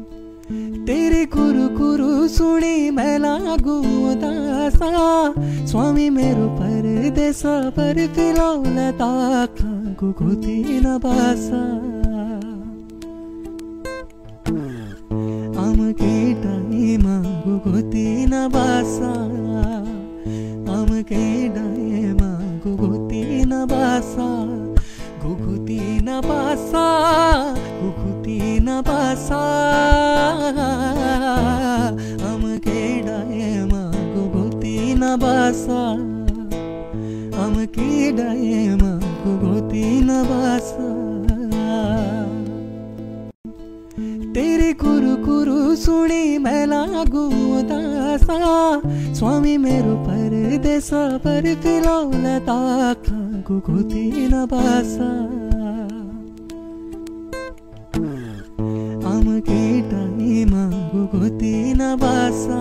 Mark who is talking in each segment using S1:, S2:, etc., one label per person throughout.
S1: तेरी कुरु कुरु सुनी मैं लागू उदासा स्वामी मेरो परदेसा पर तिलौलता गुगुती न बासा आमके टाइमा गुगुती न बासा आमके डाइमा गुगुती न बासा गुगुती न बासा गुगुती न बासा आमके डाइमा गुगुती न बासा आमके डाइमा गुगुती न बासा तेरी कुरु कुरु सुनी मैं लागू उदासा स्वामी मेरो परदेसा पर तिलौलता गुगुती न बासा आमके टाइमा गुगुती न बासा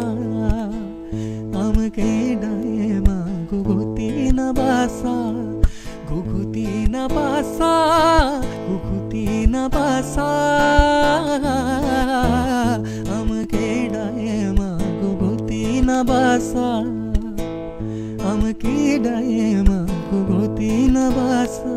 S1: आमके डाइमा गुगुती न बासा गुगुती न बासा गुगुती न बासा आमके डाइमा गुगुती न बासा आमके डाइमा गुगुती न बासा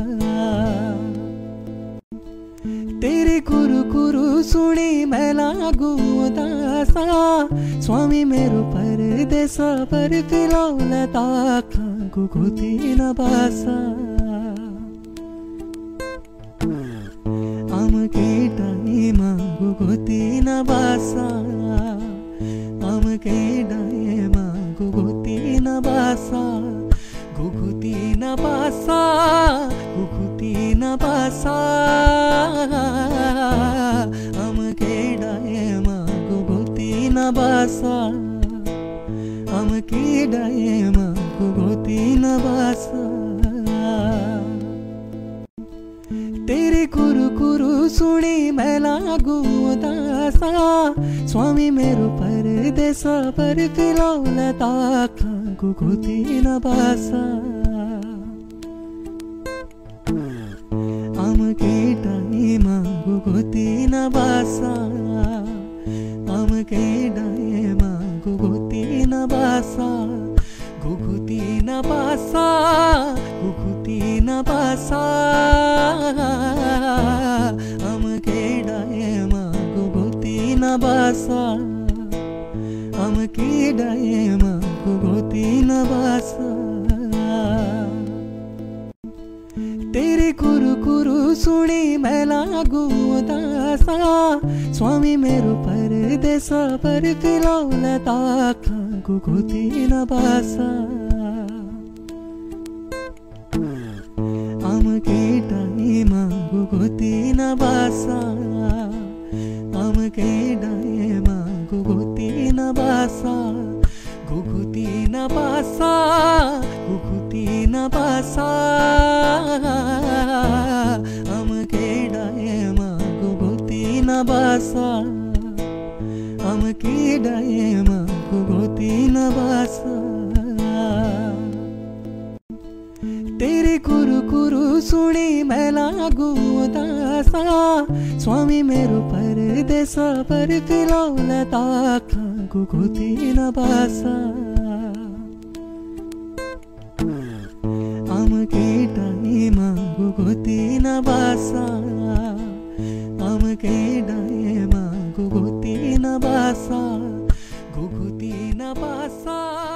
S1: तेरी कुरु कुरु सुनी मैं लागू उदासा स्वामी मेरो परदेसा पर तिलौलता गुगुती न बासा आमके टाइमा गुगुती न बासा आमके डाइमा गुगुती न बासा गुगुती न बासा गुगुती न बासा आमके डाइमा गुगुती न बासा आमके डाइमा गुगुती न बासा तेरी कुरु कुरु सुनी मैं लागू उदासा स्वामी मेरो परदेसा पर तिलौलता गुगुती न बासा आमके टाइमा गुगुती न बासा आमके डाइमा गुगुती न बासा गुगुती न बासा गुगुती न बासा आमके डाइमा गुगुती न बासा आमके डाइमा गुगुती न बासा तेरी कुरु कुरु सुनी मैं लागू उदासा स्वामी मेरो परदेसा पर तिलौलता गुगुती न बासा आमके टाइमा गुगुती न बासा आमके डाइमा गुगुती न बासा गुगुती न बासा गुगुती न बासा आमके डाइमा गुगुती न बासा आमके डाइमा गुगुती न बासा तेरी कुरु कुरु सुनी मैं लागू उदासा स्वामी मेरो परदेसा पर तिलौलता गुगुती न बासा आमके टाइमा गुगुती न बासा आमके डाइमा गुगुती न बासा गुगुती न बासा।